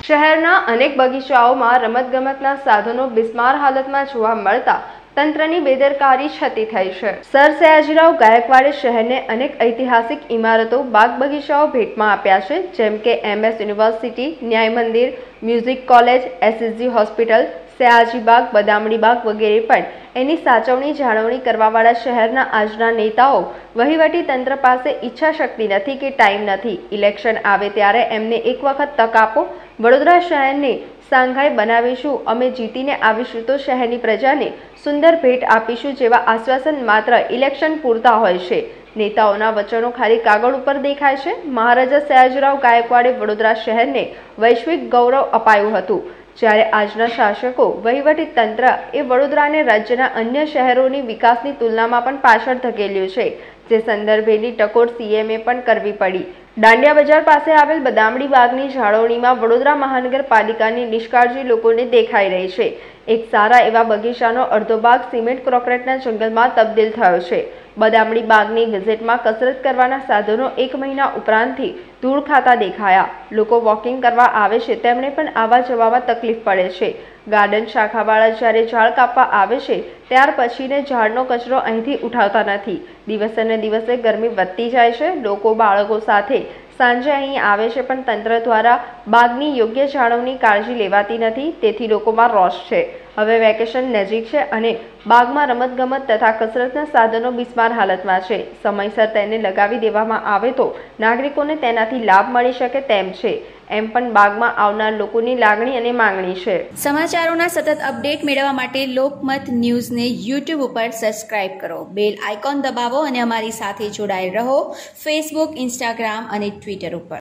શહેરના અનેક બગીચાઓમાં રમતગમતના સાધનો બિસ્માર હાલતમાં જોવા મળતા તંત્રની બેદરકારી છતી થઈ છે। સર સયાજીરાવ ગાયકવાડે શહેરને અનેક ઐતિહાસિક ઇમારતો, બાગ બગીચાઓ ભેટમાં આપ્યા છે, જેમ કે MS university, Nyay Mandir, music college, SSG hospital, Sayaji Baug, Badamdi Baug વગેરે। પણ એની સાચવણી જાળવણી કરવાવાળા શહેરના આજના નેતાઓ વહીવટી તંત્ર પાસે ઈચ્છા શક્તિ નથી કે ટાઈમ નથી। ઇલેક્શન આવે ત્યારે એમને એક વખત તક આપો। વડોદરા શહેરને સાંઘાઈ બનાવીશું, અમે જીતીને આવીશું તો શહેરની પ્રજાને સુંદર ભેટ આપીશું જેવા આશ્વાસન માત્ર ઇલેક્શન પૂરતા હોય છે। નેતાઓના વચનો ખાલી કાગળ ઉપર દેખાય છે। મહારાજા સયાજીરાવ ગાયકવાડે વડોદરા શહેરને વૈશ્વિક ગૌરવ અપાયું હતું, જ્યારે આજના શાસકો વહીવટી તંત્ર એ વડોદરાને રાજ્યના અન્ય શહેરોની વિકાસની તુલનામાં પણ પાછળ ધકેલ્યું છે, જે સંદર્ભેની ટકોર CMએ પણ કરવી પડી। દાંડિયા બજાર પાસે આવેલ બદામડી બાગની જાળવણીમાં વડોદરા મહાનગરપાલિકાની નિષ્કાળજી લોકોને દેખાઈ રહી છે। એક સારા એવા બગીચાનો અડધો ભાગ સિમેન્ટ કોન્ક્રીટના જંગલમાં તબદીલ થયો છે। બદામડી બાગની ગેઝેટમાં કસરત કરવાના સાધનો 1 મહિના ઉપરાંતથી ધૂળ ખાતા દેખાયા। લોકો વોકિંગ કરવા આવે છે તેમને પણ આવવા જવામાં તકલીફ પડે છે। ગાર્ડન શાખાવાળા જ્યારે ઝાડ કાપવા આવે છે ત્યાર પછીને ઝાડનો કચરો અહીંથી ઉઠાવતા નથી। દિવસે ને દિવસે ગરમી વધતી જાય છે। લોકો બાળકો સાથે સાંજે અહીં આવે છે, પણ તંત્ર દ્વારા બાગની યોગ્ય જાળવણી કાળજી લેવાતી નથી, તેથી લોકોમાં રોષ છે। હવે વેકેશન નજીક છે અને બાગમાં રમતગમત તથા કસરતના સાધનો બિસ્માર હાલતમાં છે। સમયસર તેને લગાવી દેવામાં આવે તો નાગરિકોને તેનાથી લાભ મળી શકે તેમ છે, એમ પણ બાગમાં આવનાર લોકોની લાગણી અને માંગણી છે। સમાચારોના સતત અપડેટ મેળવવા માટે લોકમત ન્યૂઝને YouTube ઉપર સબસ્ક્રાઇબ કરો, બેલ આઇકોન દબાવો અને અમારી સાથે જોડાયેલ રહો Facebook, Instagram અને Twitter ઉપર।